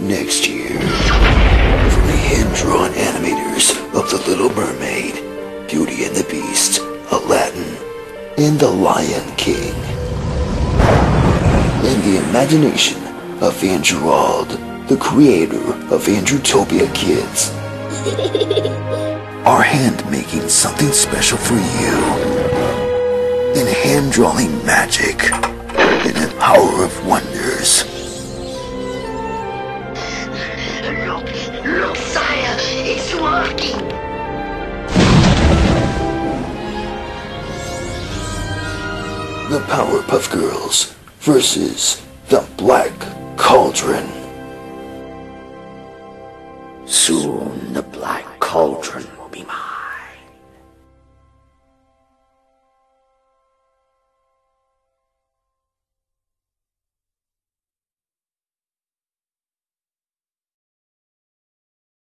next year. From the hand-drawn animators of The Little Mermaid, Beauty and the Beast, Aladdin, and The Lion King. And the imagination of Andrew Auld, the creator of AndrewTopia Kids, are hand-making something special for you. In hand-drawing magic, in the power of wonders. Look, sire, it's working! The Powerpuff Girls versus the Black Cauldron. Soon the Black Cauldron will be mine.